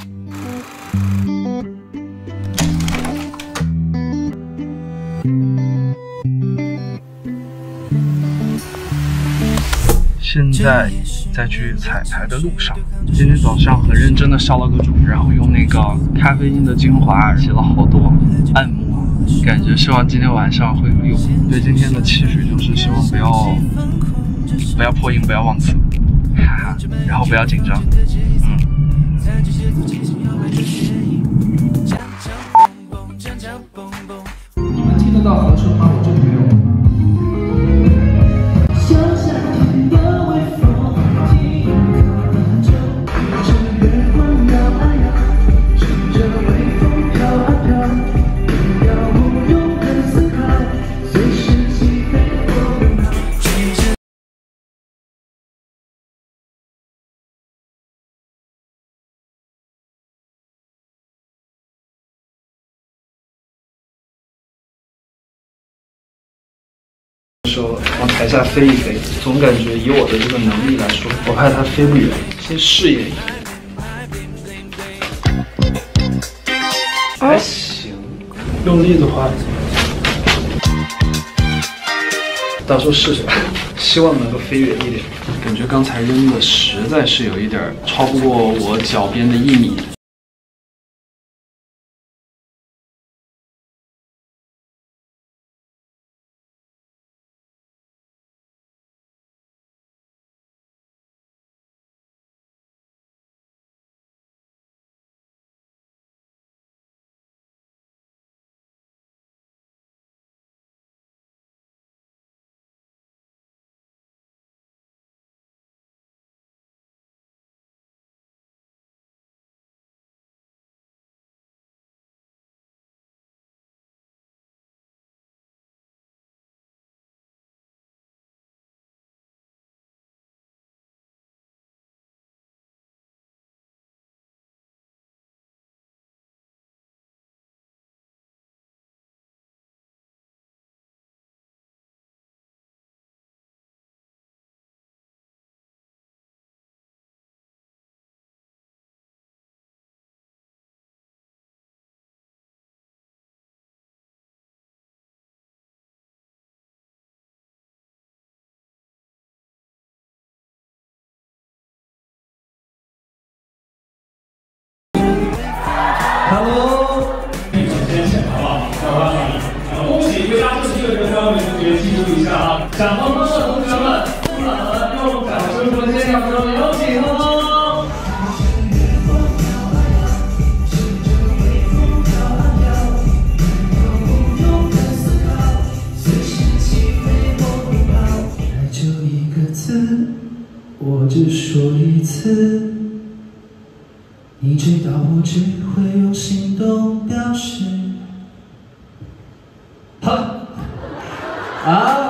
现在在去彩排的路上。今天早上很认真的烧了个煮，然后用那个咖啡因的精华洗了好多按摩，感觉希望今天晚上会有用。对今天的期许就是希望不要破音，不要忘词，哈哈，然后不要紧张。 你们听得到合成吗？我这里没有。 说往台下飞一飞，总感觉以我的这个能力来说，我怕它飞不远，先试验一下。还行，用力的话，到时候试试吧，希望能够飞远一点。感觉刚才扔的实在是有一点超不过我脚边的1米。 Hello， 你首先显好不好？小花你，恭喜回答正确的3位同学，记住一下啊！想哼哼的同学们，不懒，用掌声说谢，掌声有请哦！爱就一个字，我只说一次。 你知道我只会用行动表示。好，啊！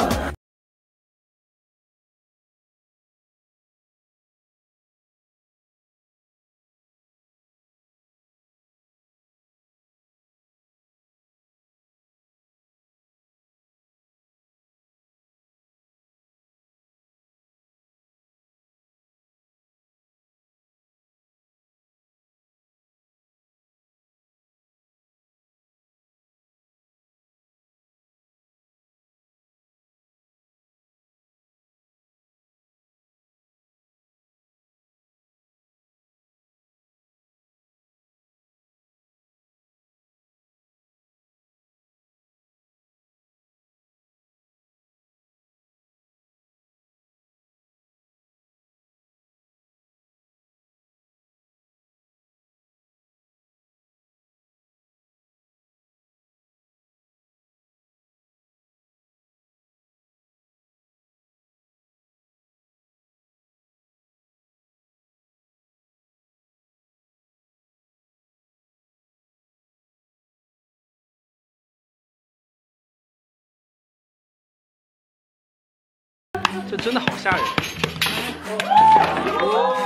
这真的好吓人。